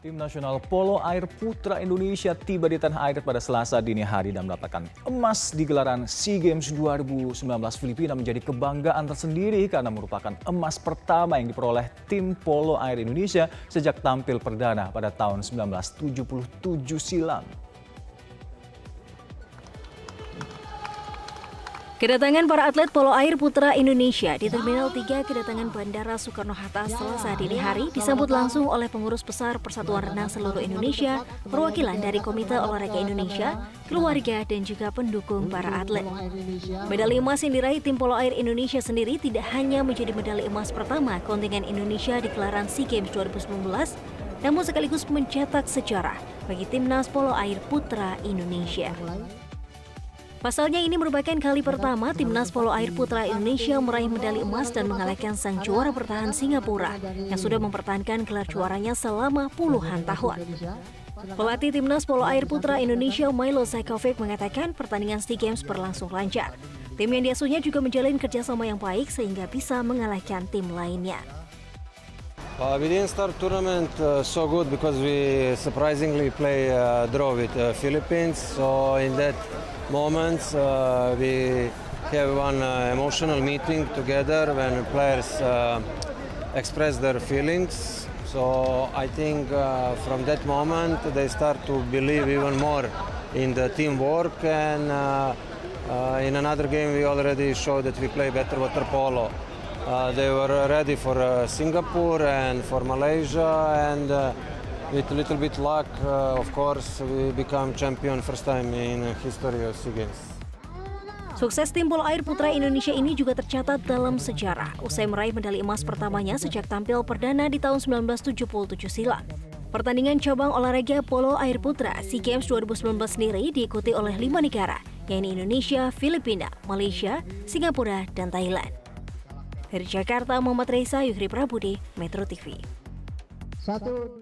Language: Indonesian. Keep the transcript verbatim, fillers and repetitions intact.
Tim nasional polo air putra Indonesia tiba di tanah air pada Selasa dini hari dan mendapatkan emas di gelaran SEA Games dua ribu sembilan belas Filipina menjadi kebanggaan tersendiri karena merupakan emas pertama yang diperoleh tim polo air Indonesia sejak tampil perdana pada tahun seribu sembilan ratus tujuh puluh tujuh silam. Kedatangan para atlet polo air putra Indonesia di Terminal tiga Kedatangan Bandara Soekarno-Hatta Selasa dini hari disambut langsung oleh pengurus besar Persatuan Renang seluruh Indonesia, perwakilan dari Komite Olahraga Indonesia, keluarga, dan juga pendukung para atlet. Medali emas yang diraih tim polo air Indonesia sendiri tidak hanya menjadi medali emas pertama kontingen Indonesia di gelaran SEA Games dua ribu sembilan belas, namun sekaligus mencetak sejarah bagi timnas polo air putra Indonesia. Pasalnya ini merupakan kali pertama timnas polo air putra Indonesia meraih medali emas dan mengalahkan sang juara bertahan Singapura yang sudah mempertahankan gelar juaranya selama puluhan tahun. Pelatih timnas polo air putra Indonesia Milo Zajkovic mengatakan pertandingan SEA Games berlangsung lancar. Tim yang diasuhnya juga menjalin kerjasama yang baik sehingga bisa mengalahkan tim lainnya. Uh, we didn't start tournament uh, so good because we surprisingly play uh, draw with uh, Philippines. So in that moment uh, we have one uh, emotional meeting together when players uh, express their feelings. So I think uh, from that moment they start to believe even more in the teamwork, and uh, uh, in another game we already showed that we play better water polo. Uh, they were ready for uh, Singapore and for Malaysia, and uh, with a little bit luck, uh, of course, we become champion first time in history of SEA Games. Sukses tim polo air putra Indonesia ini juga tercatat dalam sejarah usai meraih medali emas pertamanya sejak tampil perdana di tahun seribu sembilan ratus tujuh puluh tujuh silam. Pertandingan cabang olahraga polo air putra SEA Games dua ribu sembilan belas sendiri diikuti oleh lima negara, yaitu Indonesia, Filipina, Malaysia, Singapura, dan Thailand. Dari Jakarta, Muhammad Reza, Yuhri Prabudi, Metro T V. Satu.